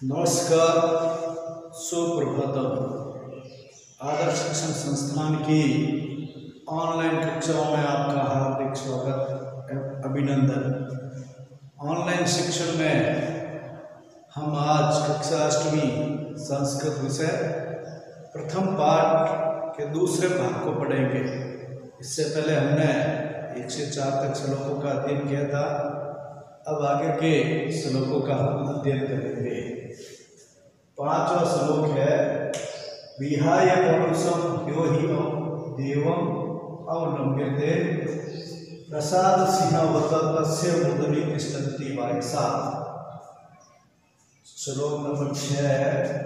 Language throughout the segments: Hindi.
नमस्कार, सुप्रभातम। आदर्श शिक्षण संस्थान की ऑनलाइन कक्षाओं में आपका हार्दिक स्वागत एवं अभिनंदन। ऑनलाइन शिक्षण में हम आज कक्षा 8वीं संस्कृत विषय प्रथम पाठ के दूसरे भाग को पढ़ेंगे। इससे पहले हमने 1 से 4 तक श्लोकों का अध्ययन किया था। अब आगे के श्लोकों का हम अध्ययन करेंगे। 5वां श्लोक है, विहाय पौरुषम यो हि देवम अवलंब्यते प्रसाद सिंहवत तस्य मुदनि तिष्ठन्ति वायसा। श्लोक नंबर 6 है,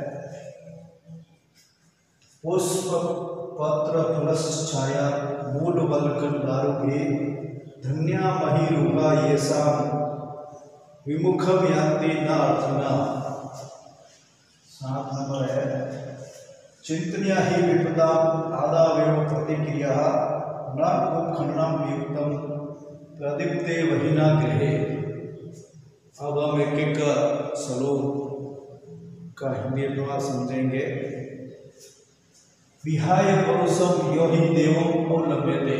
पुष्प पत्र फलश्च छाया मूल वल्कल दारुके धन्या महिरुगा येषां विमुखम यान्ति न अर्थना। 7 नंबर है, चिंतनीया ही विपदा आदावेव प्रतिक्रिया न उपखंडम युक्तम प्रदीप्ते वहिना गृहे। अब हम एक एक श्लोक का हिंदी अनुवाद समझेंगे। विहाय पौरुषम यो हि देवम अवलंब्यते,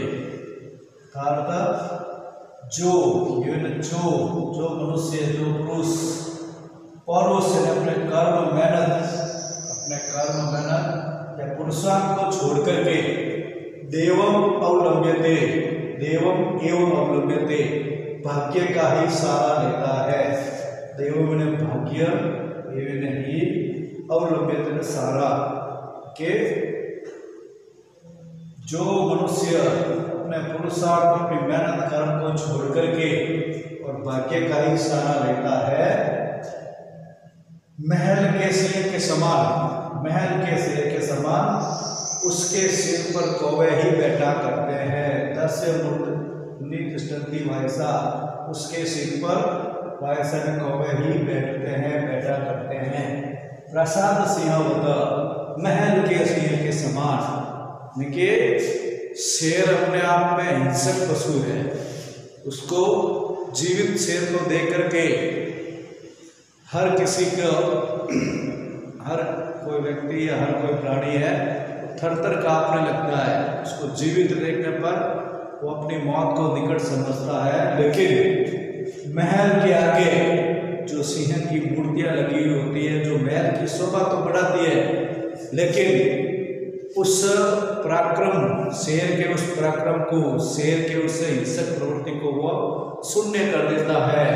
जो मनुष्य, जो पुरुष पौरुष अपने कर्म मेहनत या पुरुषार्थ को छोड़ करके देवम एवं अवलंब्यते भाग्य का ही सहारा लेता है। देवम ने भाग्य एवं ही अवलंब्यते सहारा के जो मनुष्य अपने पुरुषार्थ अपनी मेहनत कर्म को छोड़ करके और भाग्य का ही सहारा लेता है, महल के सिर के समान उसके सिर पर कौवे ही बैठा करते हैं। तस्य मुदनि तिष्ठन्ति वायसा, उसके सिर पर वायसा में कौवे ही बैठा करते हैं। प्रसाद सिंहवत, महल के सिंह के समान। शेर अपने आप में हिंसक पशु है, उसको जीवित शेर को देख करके हर कोई व्यक्ति या हर कोई प्राणी है थर-थर कांपने लगता है। उसको जीवित देखने पर वो अपनी मौत को निकट समझता है। लेकिन महल के आगे जो सिंह की मूर्तियां लगी हुई होती है, जो महल की शोभा तो बढ़ाती है, लेकिन उस पराक्रम, शेर के उस पराक्रम को, शेर के उस हिंसक प्रवृत्ति को वो शून्य कर देता है।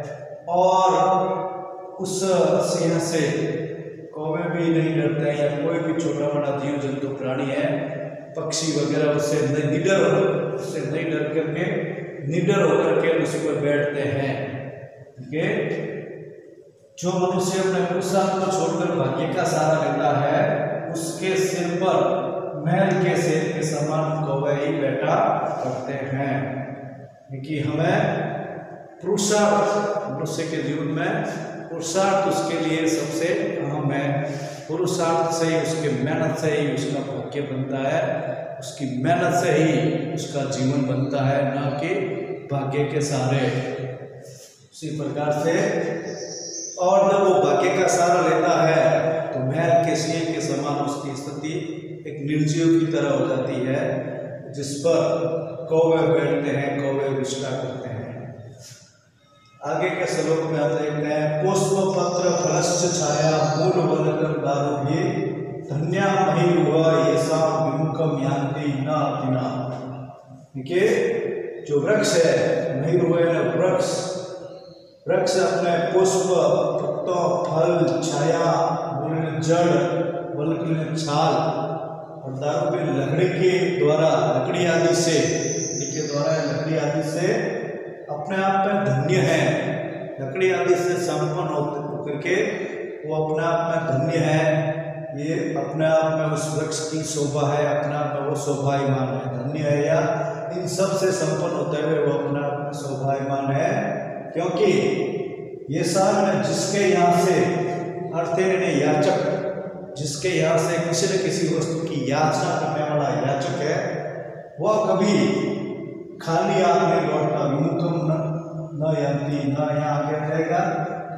और उस सिंह से कौवे भी नहीं डरते हैं, या कोई भी छोटा बड़ा जीव जंतु प्राणी है, पक्षी वगैरह, उससे नहीं डर करके निडर होकर के उस पर बैठते हैं। ठीक है, जो मनुष्य अपने पुरुषार्थ को छोड़कर भाग्य का सहारा लेता है, उसके सिर पर महल के शेर के समान कौवे ही बैठा करते हैं। क्योंकि हमें पुरुषार्थ, मनुष्य के जीवन में पुरुषार्थ उसके लिए सबसे अहम है। पुरुषार्थ से ही, उसके मेहनत से ही उसका भाग्य बनता है, उसकी मेहनत से ही उसका जीवन बनता है, न कि भाग्य के सहारे। उसी प्रकार से और जब वो भाग्य का सहारा लेता है तो महल के सिंह के समान उसकी स्थिति एक निर्जीव की तरह हो जाती है, जिस पर कौवे बैठते हैं, कौवे विश्राम करते हैं। आगे के श्लोक में आप देखते हैं, पुष्प पत्र फलश्च छाया मूल वल्कल दारुके धन्या महिरुहा येषां विमुखम यान्ति न अतिना। देखिए, जो वृक्ष है, महिरुहा वृक्ष अपने पुष्प, पत्तों, फल, छाया, मूल जड़, वल्कल छाल और दारू पे लकड़ी आदि से अपने आप में धन्य है। लकड़ी आदि से संपन्न होकर के वो अपने आप में धन्य है। ये अपने आप में उस वृक्ष की शोभा है, अपने आप में वो शोभायमान है, धन्य है, या इन सब से संपन्न होते हुए वो अपने आप में शोभायमान है। क्योंकि ये साल जिसके यहाँ से याचक, जिसके यहाँ से किसी न किसी वस्तु की याचना करने वाला याचक है, वह कभी खाली हाथ नहीं लौटता। विमुखम न यान्ति, न यहाँ आगे रहेगा,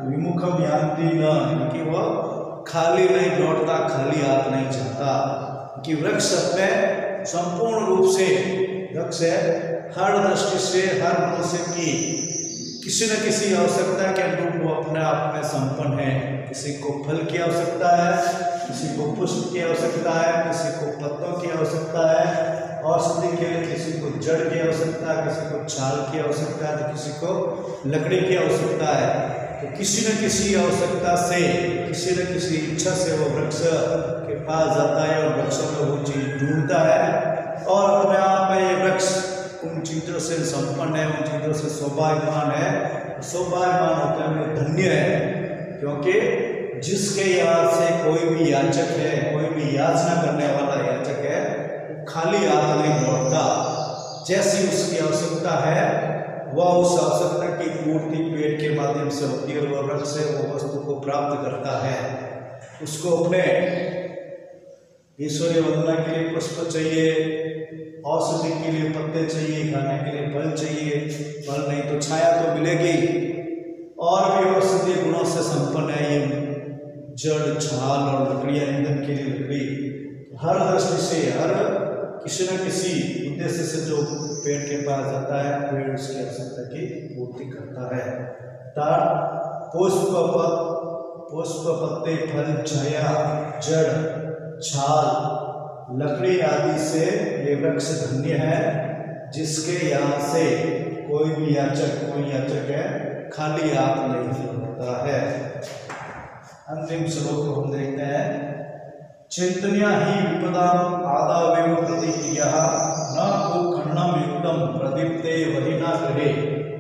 विमुखम यान्ति न, कि वो खाली नहीं लौटता, खाली हाथ नहीं जाता, कि वृक्ष अपने संपूर्ण रूप से वृक्ष हर दृष्टि से हर मनुष्य की किसी न किसी आवश्यकता के अनुरूप वो अपने आप में संपन्न है। किसी को फल की आवश्यकता है, किसी को पुष्प की आवश्यकता है, किसी को पत्तों की आवश्यकता है, औषधि के लिए किसी को जड़ की आवश्यकता है, किसी को छाल की आवश्यकता है, तो किसी को लकड़ी की आवश्यकता है। तो किसी न किसी आवश्यकता से, किसी न किसी इच्छा से वो वृक्ष के पास जाता है और वृक्षों में वो चीज ढूंढता है और अपने आप में ये वृक्ष उन चीजों से संपन्न है, उन चीजों से सौभाग्यवान है। सौभाग्यवान होते हुए धन्य है, क्योंकि जिसके यहाँ से कोई भी याचक है, कोई भी याचना करने वाला याचक है, वो खाली हाथ नहीं लौटता। जैसी उसकी आवश्यकता है वह उस आवश्यकता की पूर्ति पेड़ के माध्यम से होती है और वह वृक्ष से वो वस्तु को प्राप्त करता है। उसको अपने ईश्वरीय वंदना के लिए पुष्प चाहिए, औषधि के लिए पत्ते चाहिए, खाने के लिए फल चाहिए, फल नहीं तो छाया तो मिलेगी, और भी औषधीय गुणों से संपन्न है ये जड़, छाल और लकड़ियां, ईंधन के लिए लकड़ी। हर दृष्टि से, हर किसी न किसी उद्देश्य से जो पेड़ के पास जाता है, पेड़ उसकी आवश्यकता की पूर्ति करता है। तार पुष्प, पत्ते, फल, छाया, जड़, छाल, लकड़ी आदि से ये वृक्ष धन्य है, जिसके यहाँ से कोई भी याचक है खाली हाथ नहीं लौटता है। अंतिम श्लोक को हम देखते हैं। चिंतन्या ही विपदा आदावेव प्रतिक्रिया न को खंडम युक्तम प्रदीप्ते वहिना गृहे।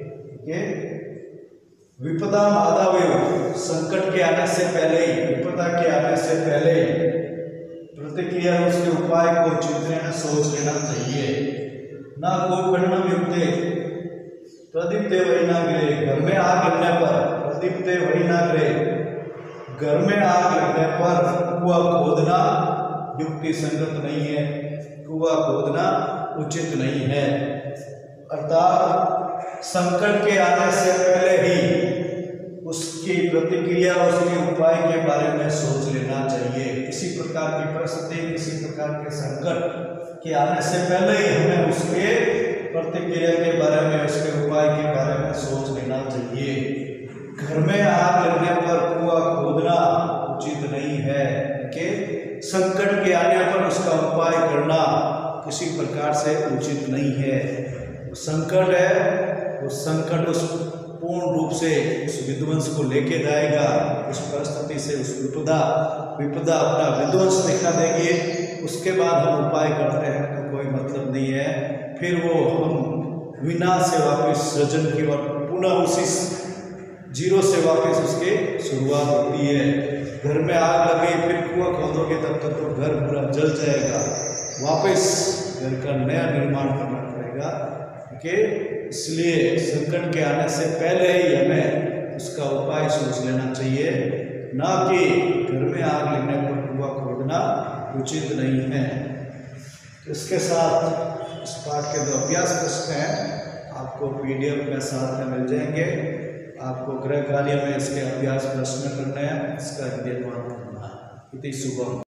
विपदा आदावेव, संकट के आने से पहले ही, विपदा के आने से पहले प्रतिक्रिया, उसके उपाय को चिंतन सोच लेना चाहिए। ना को खंडम युक्ते प्रदीप्ते वहिना गृहे, घर में आग लगने पर, प्रदीप्ते वहिना गृहे, घर में आग लगने पर कुआं खोदना युक्ति संगत नहीं है, कुआं खोदना उचित नहीं है। अर्थात संकट के आने से पहले ही उसकी प्रतिक्रिया, उसके उपाय के बारे में सोच लेना चाहिए। किसी प्रकार की परिस्थिति, किसी प्रकार के संकट के आने से पहले ही हमें उसके प्रतिक्रिया के बारे में, उसके उपाय के बारे में सोच लेना चाहिए। घर में आग लगने पर कुआं खोदना उचित नहीं है, कि संकट के आने पर उसका उपाय करना किसी प्रकार से उचित नहीं है। संकट है, वो संकट उस पूर्ण रूप से उस विध्वंस को लेके जाएगा, उस परिस्थिति से उस विपदा अपना विध्वंस दिखा देगी। उसके बाद हम उपाय करते हैं तो कोई मतलब नहीं है, फिर वो हम विनाश से वापस सृजन की ओर, पुनः उसी जीरो से वापस उसकी शुरुआत होती है। घर में आग लगे, फिर कुआं खोदोगे तब तक तो घर पूरा जल जाएगा, वापस घर का नया निर्माण करना पड़ेगा। कि इसलिए संकट के आने से पहले ही हमें उसका उपाय सोच लेना चाहिए, ना कि घर में आग लगने पर कुआं खोदना उचित नहीं है। इसके साथ इस पाठ के जो अभ्यास प्रश्न हैं आपको PDF में साथ में मिल जाएंगे। आपको गृह कार्य में इसके अभ्यास प्रश्न करना है, इसका हिंदी अनुवाद करना है। इति शुभम।